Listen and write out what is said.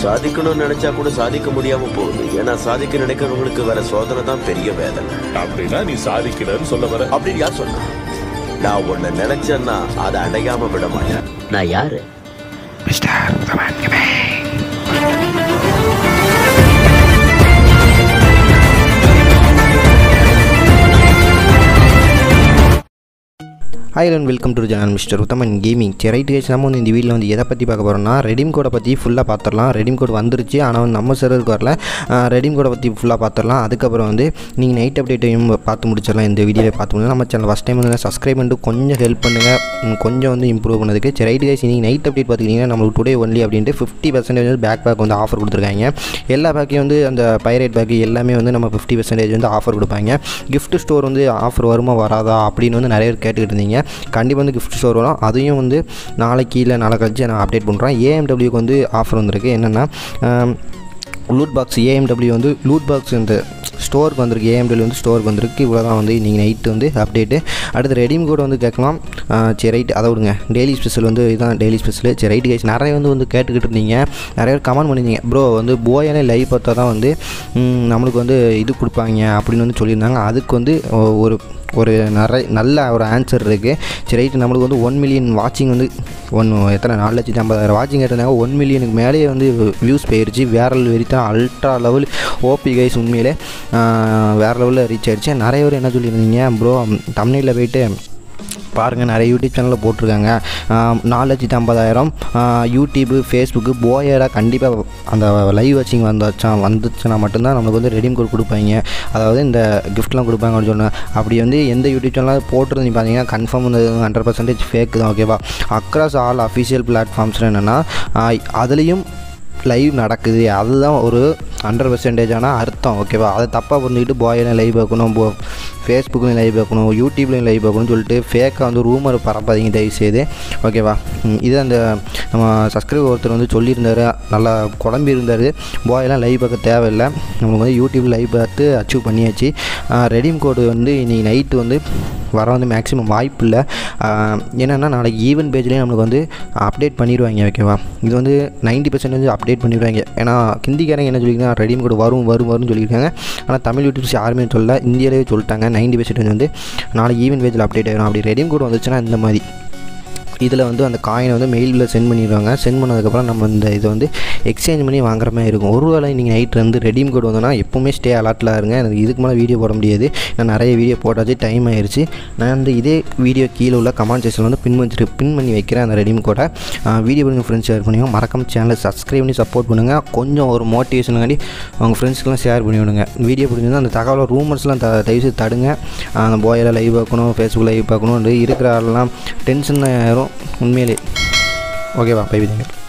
சாதிக்கணும்னு நினைச்சா கூட சாதிக்க முடியாம போகுது. ஏன்னா சாதிக்க நினைக்கிறவங்களுக்கு வர சோதனை தான் பெரிய வேதனை. அப்படின்னா நீ சாதிக்கணும்னு சொல்ல வர? அப்படின்னு யார் சொன்னா? நான் ஒண்ணு நினைச்சேன்னா அதை அடையாம விட மாட்டேன். நான் யாரு? Mister Uthaman. Hi and welcome to channel mister Uthaman gaming. சரி ரைட் கைஸ், நம்ம வந்து இந்த வீடியோவில் வந்து எதை பற்றி பார்க்க போகிறோம்னா ரெடீம் கோடை பற்றி ஃபுல்லாக பார்த்துடலாம். ரெடீம் கோட் வந்துருச்சு, ஆனால் வந்து நம்ம சர்வருக்கு வரல. ரெடீம் கோடை பற்றி ஃபுல்லாக பார்த்துடலாம். அதுக்கப்புறம் வந்து நீங்கள் நைட் அப்டேட்டையும் பார்த்து முடிச்சிடலாம். இந்த வீடியோவில் பார்த்து முடியும். நம்ம சேனல் ஃபஸ்ட் டைம் வந்து சப்ஸ்கிரைப் பண்ணிட்டு கொஞ்சம் ஹெல்ப் பண்ணுங்கள், கொஞ்சம் வந்து இம்ப்ரூவ் பண்ணதுக்கு. சரி ரைட் கைஸ், நீங்கள் நைட் அப்டேட் பார்த்துக்கிட்டிங்கன்னா நம்மளுக்கு டுடே ஒன்லி அப்படின்ட்டு 50% வந்து பேக் வந்து ஆஃபர் கொடுத்துருக்காங்க. எல்லா பேக்கையும் வந்து அந்த பைரேட் பேக்கு எல்லாமே வந்து நம்ம 50% வந்து ஆஃபர் கொடுப்பாங்க. கிஃப்ட் ஸ்டோர் வந்து ஆஃபர் வருமா வராதா அப்படின்னு வந்து நிறைய பேர் கேட்டுக்கிட்டு இருந்தீங்க. கண்டிப்பாக வந்து கிஃப்ட் ஸ்டோர் வரும். அதையும் வந்து நாளைக்கு இல்லை நாளை கழிச்சு நான் அப்டேட் பண்ணுறேன். ஏஎம்டபிள்யூக்கு வந்து ஆஃபர் வந்திருக்கு. என்னென்னா லூட் பாக்ஸ் ஏஎம்டபிள்யூ வந்து லூட் பாக்ஸ் இந்த ஸ்டோருக்கு வந்திருக்கு. ஏஎம்டபிள்யூ வந்து ஸ்டோருக்கு வந்திருக்கு. இவ்வளோ தான் வந்து நீங்கள் நைட்டு வந்து அப்டேட்டு. அடுத்து ரெடீம் கோட் வந்து கேட்கலாம். சரி ரைட், அதை விடுங்க. டெய்லி ஸ்பெஷல் வந்து இதுதான் டெய்லி ஸ்பெஷல். சரி ரைட் கைஸ், நிறைய வந்து கேட்டுக்கிட்டு இருந்தீங்க. நிறைய பேர் கமெண்ட் பண்ணியிருந்தீங்க, ப்ரோ வந்து போயானே லைவ் பார்த்தா தான் வந்து நம்மளுக்கு வந்து இது கொடுப்பாங்க அப்படின்னு வந்து சொல்லியிருந்தாங்க. அதுக்கு வந்து ஒரு நல்ல ஒரு ஆன்சர் இருக்குது. சரி ரைட்டு, நம்மளுக்கு வந்து 1 மில்லியன் வாட்சிங் வந்து எத்தனை 4,50,000 வாட்சிங் கேட்டிருந்தாங்க. 1 மில்லியனுக்கு மேலேயே வந்து வியூஸ் போயிடுச்சு. வேறு வெறித்தான் அல்ட்ரா லெவல் ஓபி கைஸ். உண்மையிலே வேறு லெவலில் ரீச் ஆகிடுச்சு. நிறைய பேர் என்ன சொல்லியிருந்தீங்க, ப்ரோ தம்ப்நெயிலில் போய்ட்டு பாருங்கள், நிறைய யூடியூப் சேனலில் போட்டிருக்காங்க 4,50,000 யூடியூப்பு ஃபேஸ்புக்கு போயடா. கண்டிப்பாக அந்த லைவ் வாட்சிங் வந்துச்சுன்னா மட்டும்தான் நம்மளுக்கு வந்து ரெடீம் கோட் கொடுப்பாங்க. அதாவது இந்த கிஃப்ட்லாம் கொடுப்பாங்க அப்படின்னு சொன்னேன். அப்படி வந்து எந்த யூடியூப் சேனலாக போட்டுருந்து பார்த்தீங்கன்னா கன்ஃபார்ம் வந்து 100% ஃபேக் தான். ஓகேவா? அக்ராஸ் ஆல் அஃபிஷியல் பிளாட்ஃபார்ம்ஸில் என்னென்னா அதுலேயும் லைவ் நடக்குது. அதுதான் ஒரு 100% அர்த்தம். ஓகேவா? அதை தப்பாக புரிஞ்சுக்கிட்டு போயெல்லாம் லைவ் பார்க்கணும், ஃபேஸ்புக்லையும் லைவ் பார்க்கணும், யூடியூப்லையும் லைவ் பார்க்கணும்னு சொல்லிட்டு ஃபேக்காக வந்து ரூமர் பரப்பாதீங்க தயவுசெய்து. ஓகேவா? இது அந்த நம்ம சப்ஸ்கிரைபர் ஒருத்தர் வந்து சொல்லியிருந்தார், நல்லா குழம்பி இருந்தார். போயெல்லாம் லைவ் பார்க்க தேவையில்லை, நம்மளுக்கு வந்து யூடியூப்பில் லைவ் பார்த்து அச்சீவ் பண்ணியாச்சு. ரெடீம் கோடு வந்து இன்றைக்கி நைட்டு வந்து வர வந்து மேக்ஸிமம் வாய்ப்பு இல்லை. என்னென்னா நாளைக்கு ஈவென்ட் பேஜ்லேயே நம்மளுக்கு வந்து அப்டேட் பண்ணிடுவாங்க. ஓகேவா? இது வந்து 90% வந்து அப்டேட் பண்ணிடுவாங்க. ஏன்னா ஹிந்திக்காரங்க என்ன சொல்லியிருக்காங்க, ரெடீம் கோடு வரும்னு சொல்லியிருக்காங்க. ஆனால் தமிழ் யூடியூப்ஸ் யாருமே சொல்லல, இந்தியாவிலே சொல்லிட்டாங்க 90% வந்து நாளைக்கு ஈவென்ட் பேஜில் அப்டேட் ஆகிடும். அப்படி ரெடீம் கோடு வந்துச்சுன்னா இந்த மாதிரி இதில் வந்து அந்த காயினை வந்து மெயிலில் சென்ட் பண்ணிடுவாங்க. சென்ட் பண்ணதுக்கப்புறம் நம்ம இந்த இதை வந்து எக்ஸ்சேஞ்ச் பண்ணி வாங்குற மாதிரி இருக்கும். ஒரு வேளை நீங்கள் நைட்டு வந்து ரெடீம் கோட் வந்தோன்னா எப்போவுமே ஸ்டே அலர்ட்டில் இருங்க. எனக்கு இதுக்கு மேலே வீடியோ போட முடியாது, நான் நிறைய வீடியோ போட்டாச்சு, டைம் ஆயிடுச்சு. நான் வந்து இதே வீடியோ கீழே உள்ள கமெண்ட் செக்ஷனில் வந்து பின் பண்ணி வைக்கிறேன் அந்த ரெடீம் கோடை. வீடியோ பண்ணி ஃப்ரெண்ட்ஸ் ஷேர் பண்ணுங்க. மறக்காம சேனலை சப்ஸ்கிரைப் பண்ணி சப்போர்ட் பண்ணுங்கள். கொஞ்சம் ஒரு மோட்டிவேஷனுக்காண்டி அவங்க ஃப்ரெண்ட்ஸ்க்கெலாம் ஷேர் பண்ணி விடுங்க. வீடியோ பிடிச்சிருந்தா அந்த தகவலை ரூமர்ஸ்லாம் தயவுசெய்து தடுங்க. அந்த போயெல்லாம் லைவ் பார்க்கணும், ஃபேஸ்புக் லைவ் பார்க்கணும், இருக்கிற ஆளெல்லாம் டென்ஷன் ஆயிரும் உண்மையிலே. ஓகேவா? பை விதிங்க.